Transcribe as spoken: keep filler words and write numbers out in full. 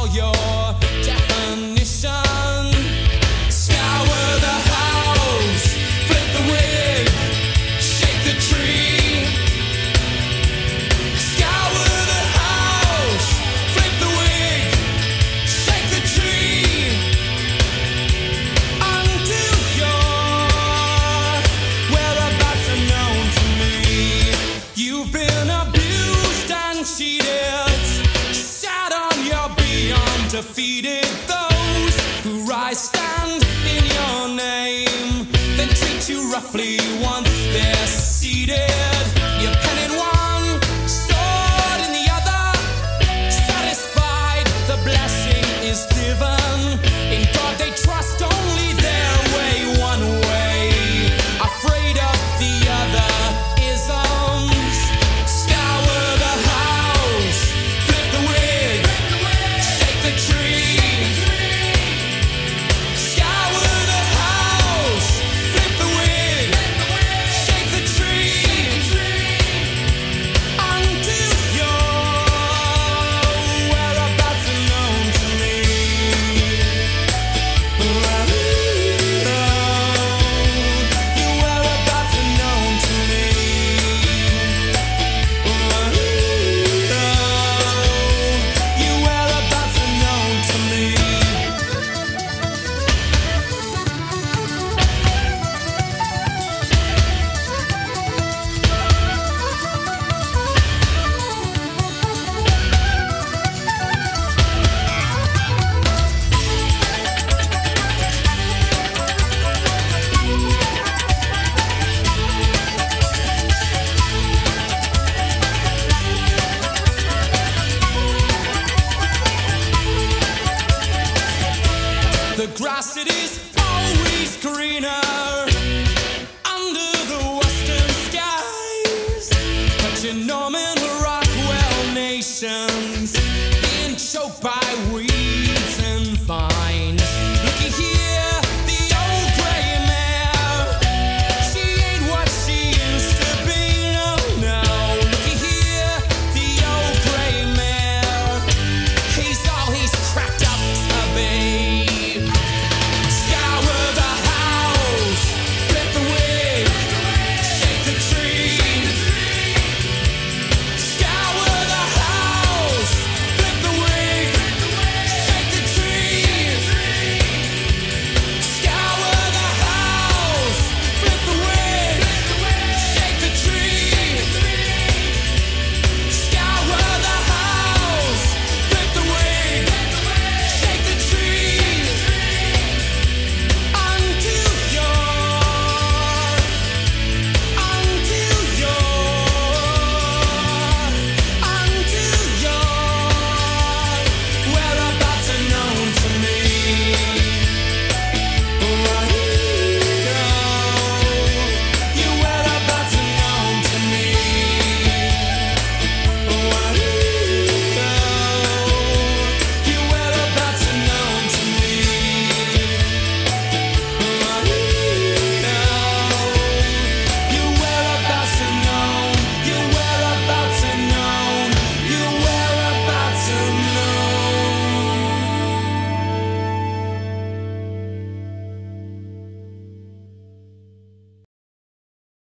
your definition. Scour the house, flip the wig, shake the tree. Scour the house, flip the wig, shake the tree. Until your whereabouts are known to me. You've been abused and cheated, sat on your beyond defeated. Those who rise stand in your name, then treat you roughly once they're seated. Your pen in one, sword in the other. Satisfied, the blessing is given. In God they trust, only their way, one way. Afraid of the other isms. Scour the house, flip the wig, shake the tree. Scour the house, flip the wig, shake the tree. Until your whereabouts are known to me. Your whereabouts are known to me. Your whereabouts are known to me. The grass, it is always greener under the western skies. But you know, man, we're Rockwell nations being choked by weeds.